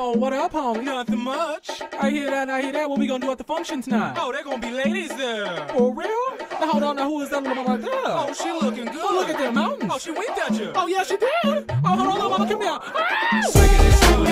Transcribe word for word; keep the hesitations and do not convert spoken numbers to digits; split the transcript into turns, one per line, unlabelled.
Oh, what up, homie?
Nothing much.
I hear that, I hear that. What we gonna do at the function tonight?
Oh, they're gonna be ladies there.
For real? Now, hold on, now, who is that little mama right there?
Oh, she looking good.
Oh, look at them mountains.
Oh, she winked at you.
Oh, yeah, she did. Oh, hold on, little mama, come here. Ah!
Swinging and swinging.